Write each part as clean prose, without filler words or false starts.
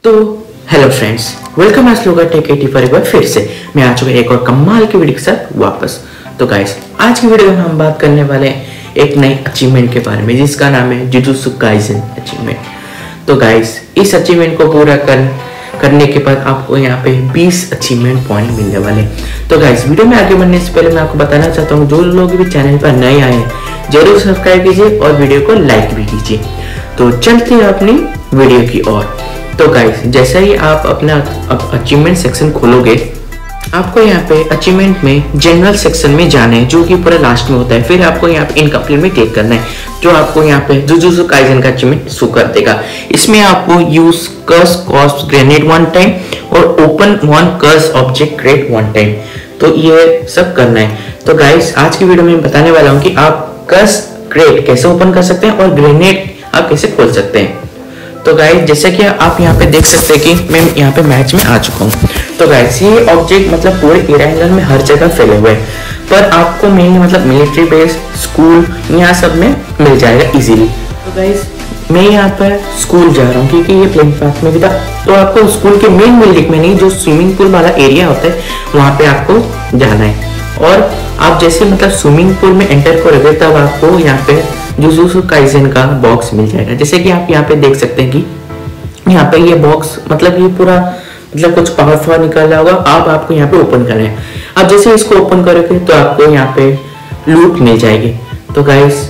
तो hello friends, welcome आज लोग टेक 80 पर एक बार फिर से मैं आ चुका एक और कमाल की वीडियो के साथ वापस। तो गाइस, आज की वीडियो में हम बात करने वाले हैं एक नई अचीवमेंट के बारे में जिसका नाम है जुजुत्सु काइसेन अचीवमेंट। तो गाइस, इस अचीवमेंट को पूरा करने के बाद आपको यहाँ पे 20 अचीवमेंट पॉइंट मिलने वाले। तो गाइस, वीडियो में आगे बढ़ने से पहले मैं आपको बताना चाहता हूँ जो लोग भी चैनल पर नए आए हैं जरूर सब्सक्राइब कीजिए और वीडियो को लाइक भी कीजिए। तो चलते हैं अपनी वीडियो की ओर। तो गाइस, जैसे ही आप अपना अचीवमेंट सेक्शन खोलोगे आपको यहाँ पे अचीवमेंट में जनरल सेक्शन में जाना है जो कि पूरा लास्ट में होता है। फिर आपको यहाँ पे इनकम्प्लीट में क्लिक करना है जो आपको यहाँ पे जुजुत्सु काइसेन का अचीवमेंट शो कर देगा। इसमें आपको use curse cost grenade 1 time और open 1 curse object create 1 time, तो ये सब करना है। तो गाइस, आज की वीडियो में बताने वाला हूँ कि आप कर्स क्रिएट कैसे ओपन कर सकते हैं और ग्रेनेड आप कैसे खोल सकते हैं। तो गाइस, जैसे कि आप यहाँ पे देख सकते हैं कि मैं यहाँ पे मैच में आ चुका हूँ। तो गाइस, ये ऑब्जेक्ट मतलब पूरे इरान में हर जगह फैले हुए हैं, पर आपको मेनली मतलब मिलिट्री बेस, स्कूल, यहाँ सब में मिल जाएगा इजीली। तो गाइस, मैं यहाँ पर स्कूल जा रहा हूँ क्योंकि ये प्लेन पाथ में भी था। तो आपको स्कूल के मेन बिल्डिंग में नहीं, जो स्विमिंग पूल वाला एरिया होता है वहाँ पे आपको जाना है। और आप जैसे मतलब स्विमिंग पूल में एंटर करोगे तब आपको यहाँ पे जुजुत्सु काइसेन का बॉक्स मिल जाएगा। जैसे कि आप यहाँ पे देख सकते हैं कि यहाँ पे ये बॉक्स मतलब ये पूरा मतलब कुछ पावरफुल निकला होगा। आपको यहाँ पे ओपन करना है। अब जैसे इसको ओपन करोगे तो आपको यहाँ पे लूट मिल जाएगी। तो गाइस,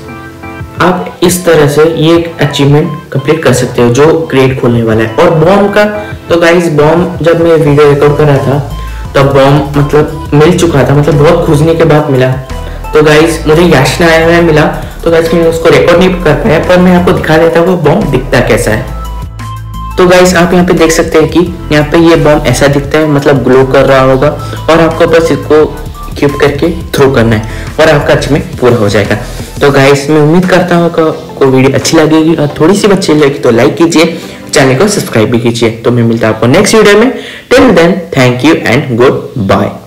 आप इस तरह से ये अचीवमेंट कंप्लीट कर सकते हो जो क्रिएट खोलने वाला है। और बॉम्ब का, तो गाइस बॉम्ब जब मैं वीडियो रिकॉर्ड कर रहा था तब बॉम्ब मतलब मिल चुका था, मतलब बहुत खोजने के बाद मिला। तो गाइस, मुझे याचना आया हुआ मिला, तो गाइस मैं उसको रिकॉर्ड नहीं कर पाया, पर मैं आपको दिखा देता हूँ वो बॉम्ब दिखता कैसा है। तो गाइस, आप यहाँ पे देख सकते हैं कि यहाँ पे ये बॉम्ब ऐसा दिखता है, मतलब ग्लो कर रहा होगा और आपको बस इसको इक्विप करके थ्रो करना है और आपका अचीवमेंट पूरा हो जाएगा। तो गाइस, मैं उम्मीद करता हूँ आपको वीडियो अच्छी लगेगी और थोड़ी सी अच्छी लगी तो लाइक कीजिए, चैनल को सब्सक्राइब भी कीजिए। तो मैं मिलता हूँ आपको नेक्स्ट वीडियो में। Till then, thank you and good bye.